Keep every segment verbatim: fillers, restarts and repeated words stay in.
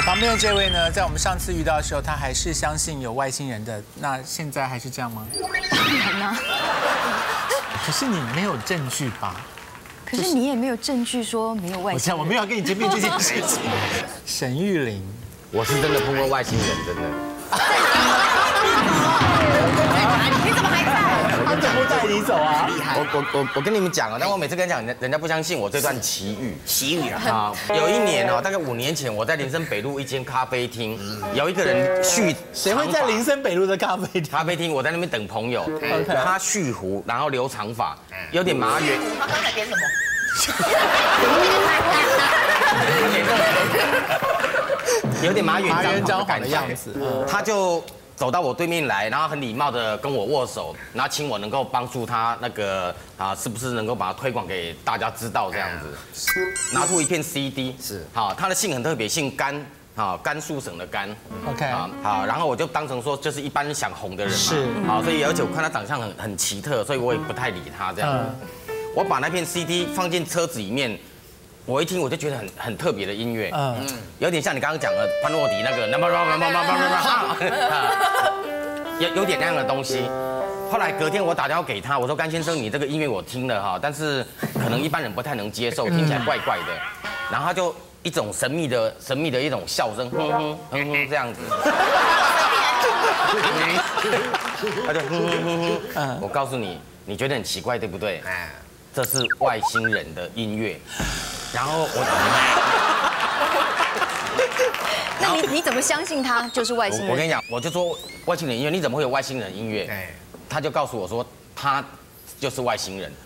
旁边的这位呢，在我们上次遇到的时候，他还是相信有外星人的。那现在还是这样吗？ 当然啦。 可是你没有证据吧？ 可是你也没有证据说没有外星人。 我我没有要跟你争辩这件事情。沈玉琳， 我是真的碰过外星人，真的。 你怎么还在？ 他怎么带你走啊？ 我我我我跟你们讲啊，但我每次跟人讲，人人家不相信我这段奇遇。 奇遇啊！ 啊，有一年哦，大概五年前，我在林森北路一间咖啡厅，有一个人蓄， 谁会在林森北路的咖啡厅？ 咖啡厅，我在那边等朋友，他蓄胡，然后留长发，有点马远。 他刚才点什么？ 有点马远张晃的样子， 他就走到我对面来，然后很礼貌的跟我握手，然后请我能够帮助他那个啊，是不是能够把它推广给大家知道这样子？拿出一片 C D， 是好，他的姓很特别，姓甘。好，甘肃省的甘 ，OK， 好，好，然后我就当成说就是一般想红的人嘛， 是， 好，所以而且我看他长相很很奇特，所以我也不太理他这样。我把那片 C D 放进车子里面，我一听我就觉得很很特别的音乐，嗯，有点像你刚刚讲的潘诺迪那个，有有点那样的东西。后来隔天我打电话给他，我说甘先生，你这个音乐我听了哈，但是可能一般人不太能接受，听起来怪怪的，然后他就。一种神秘的、神秘的一种笑声，哼哼哼哼这样子，他就哼哼哼哼。我告诉你，你觉得很奇怪对不对？这是外星人的音乐。然后我， 那你你怎么相信他就是外星人？ 我跟你讲，我就说外星人音乐，你怎么会有外星人音乐？他就告诉我说，他就是外星人。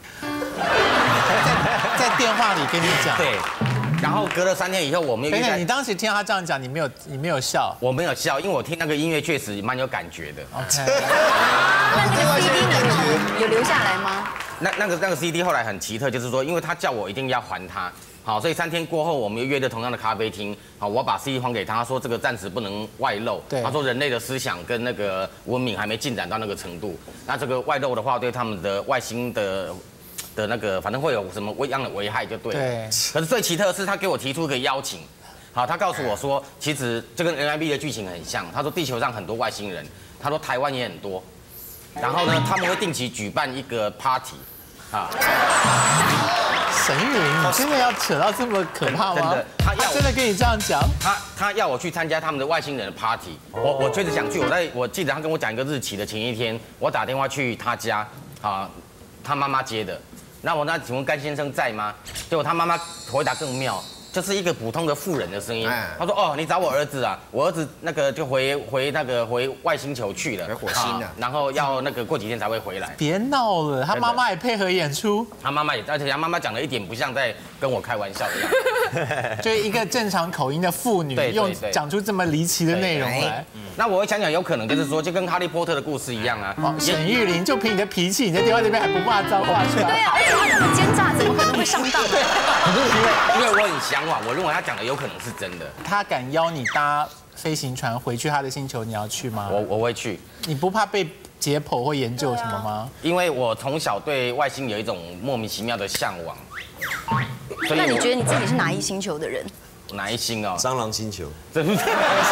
在在电话里跟你讲。 对。然后隔了三天以后，我们又遇到。 你当时听到他这样讲，你没有你没有笑？ 我没有笑，因为我听那个音乐确实蛮有感觉的。 OK。 那那个 C D 呢？有留下来吗？ 那那个那个 C D 后来很奇特，就是说，因为他叫我一定要还他，好，所以三天过后，我们又约在同样的咖啡厅，好，我把 C D 还给他，他说这个暂时不能外露。对。他说人类的思想跟那个文明还没进展到那个程度，那这个外露的话，对他们的外星的。的那个，反正会有什么样的危害就对了。对。可是最奇特的是，他给我提出一个邀请，好，他告诉我说，其实这跟 N I B 的剧情很像。他说地球上很多外星人，他说台湾也很多，然后呢，他们会定期举办一个 party， 啊。 沈玉琳，你真的要扯到这么可怕吗？ 真的，他要真的跟你这样讲？ 他他要我去参加他们的外星人的 party， 我我确实想去。我在我记得他跟我讲一个日期的前一天，我打电话去他家，啊，他妈妈接的。那我那请问甘先生在吗？结果他妈妈回答更妙，就是一个普通的妇人的声音。他说：“哦，你找我儿子啊？我儿子那个就回回那个回外星球去了， 回火星了。 然后要那个过几天才会回来。” 别闹了，他妈妈也配合演出。 他妈妈也，而且他妈妈讲的一点不像在跟我开玩笑一样， 就一个正常口音的妇女，用讲出这么离奇的内容来。 那我会想想，有可能就是说，就跟哈利波特的故事一样啊。 沈玉琳，就凭你的脾气，你在电话这边还不骂脏话是吧？ 对啊，而且他那么奸诈，怎么可能会上当？ 对，因为因为我很向往，我认为他讲的有可能是真的。 他敢邀你搭飞行船回去他的星球，你要去吗？ 我我会去。 你不怕被解剖或研究什么吗？ 因为我从小对外星有一种莫名其妙的向往。 那你觉得你自己是哪一星球的人？ 哪一星哦？ 蟑螂星球。 真的？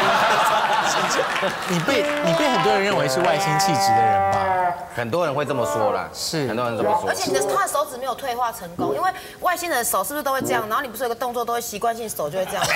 你被你被很多人认为是外星气质的人吧？ 很多人会这么说啦， 是很多人这么说。 而且你的他的手指没有退化成功，因为外星人的手是不是都会这样？然后你不是有个动作都会习惯性手就会这样。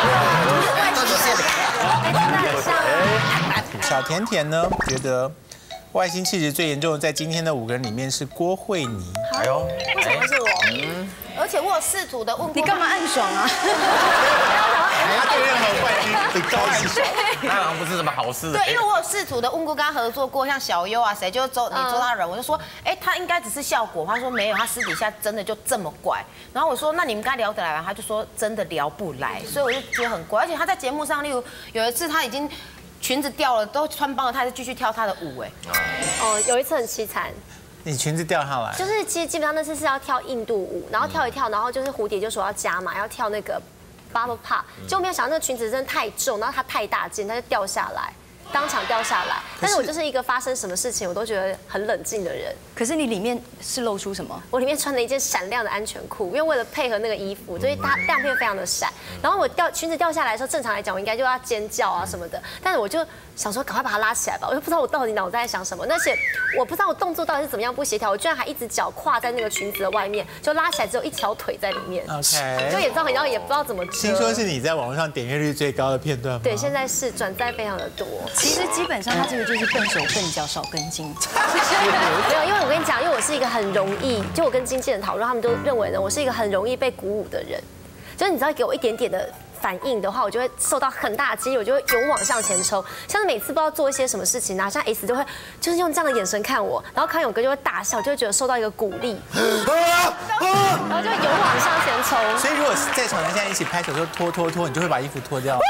小甜甜呢，觉得外星气质最严重的，在今天的五个人里面是郭慧妮。 哎呦，为什么是我？而且我有试图的问过， 你干嘛暗爽啊？ 他对任何外星很高兴， 那好像不是什么好事。 对，因为我有试图的问过跟他合作过，像小优啊，谁就周你周大人，我就说，哎，他应该只是效果。他说没有，他私底下真的就这么怪。然后我说，那你们跟他聊得来吗？他就说真的聊不来，所以我就觉得很怪。而且他在节目上，例如有一次他已经裙子掉了，都穿帮了，他还是继续跳他的舞，哎。 哦，有一次很凄惨。 你裙子掉下来， 就是其实基本上那次是要跳印度舞，然后跳一跳，然后就是蝴蝶就说要加嘛，要跳那个 bottle pop，结果没有想到那个裙子真的太重，然后它太大件，它就掉下来。 当场掉下来。但是我就是一个发生什么事情我都觉得很冷静的人。 可是你里面是露出什么？ 我里面穿了一件闪亮的安全裤，因为为了配合那个衣服，所以它亮片非常的闪。然后我掉裙子掉下来的时候，正常来讲我应该就要尖叫啊什么的，但是我就想说赶快把它拉起来吧，我就不知道我到底脑袋在想什么，而且我不知道我动作到底是怎么样不协调，我居然还一只脚跨在那个裙子的外面，就拉起来只有一条腿在里面。 OK， 就也知道，然后也不知道怎么遮。 听说是你在网络上点阅率最高的片段吗？ 对，现在是转载非常的多。 其实基本上他这个就是笨手笨脚少根筋。 没有，因为我跟你讲，因为我是一个很容易，就我跟经纪人讨论，他们都认为呢，我是一个很容易被鼓舞的人。就是你只要给我一点点的反应的话，我就会受到很大的激励，我就会勇往向前冲。像是每次不知道做一些什么事情啊，像 S 就会就是用这样的眼神看我，然后康永哥就会大笑，就会觉得受到一个鼓励，然后就会勇往向前冲。 所以如果在场人现在一起拍手说脱脱脱，你就会把衣服脱掉。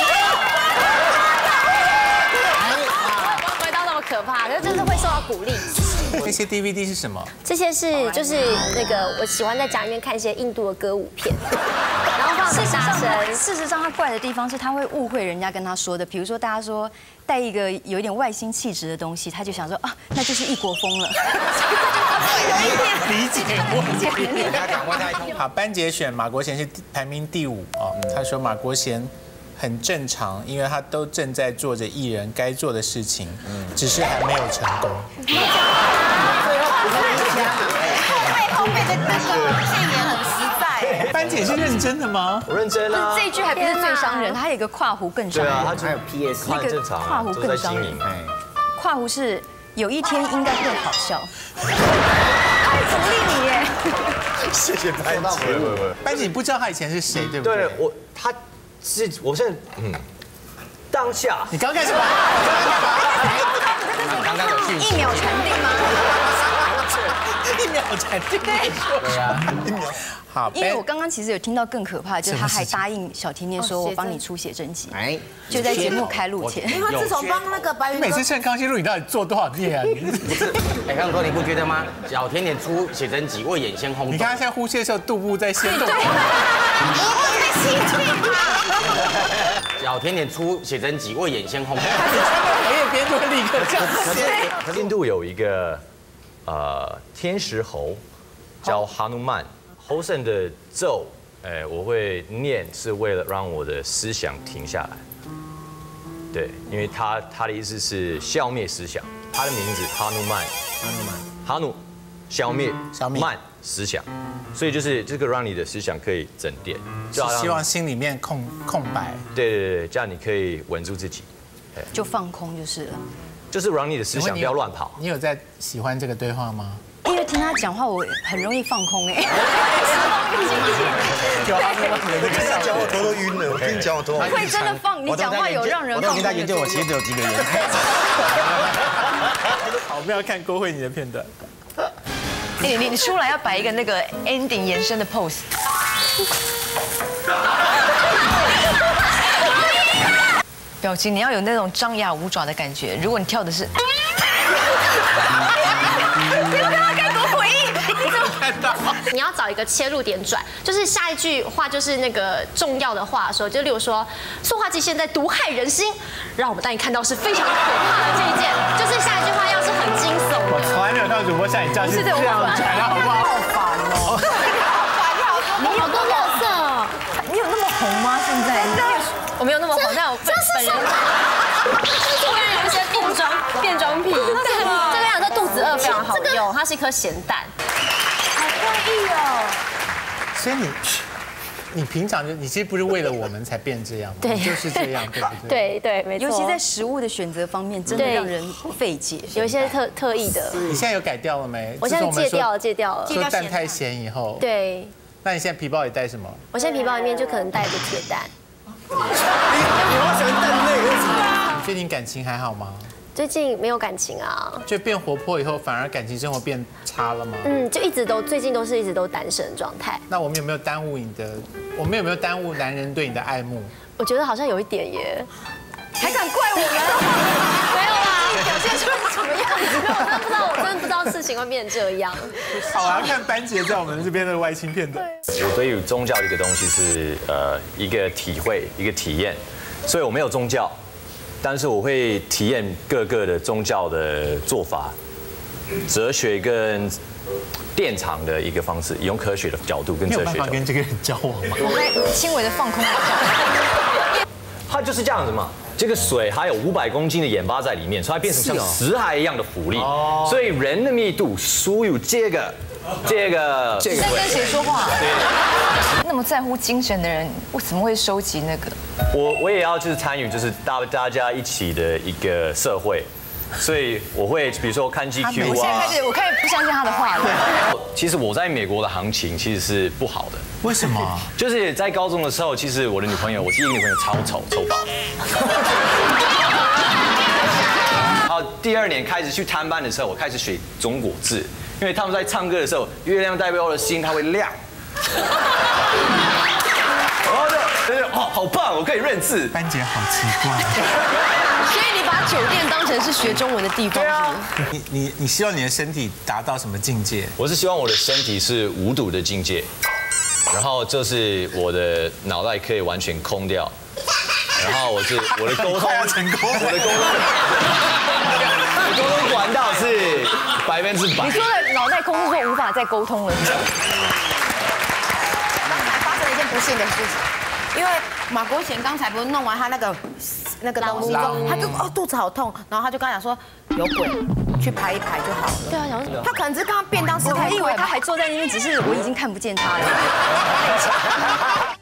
不会到那么可怕，可是就是会受到鼓励。 那些 D V D 是什么？ 这些是就是那个我喜欢在家里面看一些印度的歌舞片，然后放很大声。 事实上，他怪的地方是他会误会人家跟他说的，比如说大家说带一个有一点外星气质的东西，他就想说啊，那就是异国风了。 理解我。好，班杰选马国贤是排名第五哦。他说马国贤很正常，因为他都正在做着艺人该做的事情，只是还没有成功。 背后面的那个谏言很实在。 班姐是认真的吗？ 我认真啊。 这一句还不是最伤人，他有一个跨湖更伤人。 对啊，他还有 P S， 那个跨湖更伤人。跨湖是有一天应该会好笑。太鼓励你耶！ 谢谢班姐。 班姐，你不知道他以前是谁，对不对？ 对我，他是我现在嗯，当下你刚干什么？ 刚刚的讯息一秒传递吗？ 一秒传递。对啊，一秒。好， 因为我刚刚其实有听到更可怕的，就是他还答应小甜甜说我帮你出写真集， 哎， 就在节目开录前。 因为他自从帮那个白云， 每次趁康熙录，你到底做多少遍啊？ 不是，哎，康哥你不觉得吗？小甜甜出写真集，为眼先轰动。 你看他现在呼吸的时候，肚部在先动。 小甜甜出写真集，为眼先轰动。 别人别人就会立刻这样子。 印度有一个呃天使猴叫哈努曼。猴神的咒，哎，我会念是为了让我的思想停下来。对，因为他他的意思是消灭思想，他的名字哈努曼，哈努曼，哈努，消灭， 消灭， 曼思想，所以就是这个让你的思想可以沉淀， 就希望心里面空空白。 对对对，这样你可以稳住自己， 就放空就是了。 就是让你的思想不要乱跑。 你有在喜欢这个对话吗？ 因为听他讲话，我很容易放空哎。 有啊，我跟他讲我头都晕了，我跟你讲我头。 会真的放，你讲话有让人放空。 我跟他研究我鞋子有几个颜色。 好，我们要看郭慧妮的片段。 你你你出来要摆一个那个 ending 延伸的 pose。表情你要有那种张牙舞爪的感觉。如果你跳的是。你有看到该多诡异？你怎么看到？ 你要找一个切入点转，就是下一句话就是那个重要的话的时候，就例如说，塑化剂现在毒害人心，让我们带你看到是非常可怕的这一件，就是下一句话要是很惊悚的。 我从来没有看主播像你这样是这样转，好不好？好烦哦！ 你有多垃圾哦？ 你有那么红吗？现在？我没有那么红，但我本本人。 突然有一些变装变装癖。这个样子肚子饿非常好用，它是一颗咸蛋。 好怪异哦。 所以你，你平常就你其实不是为了我们才变这样， 对， 就是这样，对不对？ 对对，没错。 尤其在食物的选择方面，真的让人费解。 有一些特特意的。 你现在有改掉了没？ 我现在戒掉了，戒掉了。 说蛋太咸以后。 对。 那你现在皮包里带什么？ 我现在皮包里面就可能带一个铁蛋。 你好喜欢蛋类，为什么？ 你最近感情还好吗？ 最近没有感情啊， 就变活泼以后，反而感情生活变差了吗？ 嗯，就一直都最近都是一直都单身状态。 那我们有没有耽误你的？我们有没有耽误男人对你的爱慕？ 我觉得好像有一点耶， 还敢怪我们？ 没有啦，表现出来什么样子？我真的不知道，我真的不知道事情会变成这样。 好啊，看班杰在我们这边的外星片段。 我对于宗教这个东西是呃一个体会，一个体验，所以我没有宗教。 但是我会体验各个的宗教的做法、哲学跟电场的一个方式，用科学的角度跟哲学。 你有办法跟这个人交往吗？ 我会轻微的放空。 它就是这样子嘛。这个水还有五百公斤的盐巴在里面，所以它变成像死海一样的浮力。所以人的密度属于这个。这个这个在跟谁说话？那么在乎精神的人，为什么会收集那个？ 我我也要就是参与，就是大大家一起的一个社会，所以我会比如说看 G Q 啊。 我现在开始，我开始不相信他的话了。 其实我在美国的行情其实是不好的。 为什么？ 就是在高中的时候，其实我的女朋友，我第一个女朋友超丑，丑爆。然后第二年开始去探班的时候，我开始学中国字。因为他们在唱歌的时候，月亮代表我的心，它会亮。然后就，哦，好棒，我可以认字。 班姐好奇怪。 所以你把酒店当成是学中文的地方。对啊。 你你你希望你的身体达到什么境界？ 我是希望我的身体是无毒的境界，然后就是我的脑袋可以完全空掉，然后我是我的沟通要成功， 我的沟通。沟通管道是百分之百。 你说的脑袋空是说无法再沟通了，是吗？ 刚才发生了一件不幸的事情，因为马国贤刚才不是弄完他那个那个东西之后，他就哦肚子好痛，然后他就跟他讲说有鬼，去排一排就好了。 对啊，然后他可能只是刚刚便当吃太我还以为快吧。 他还坐在那边，只是我已经看不见他了。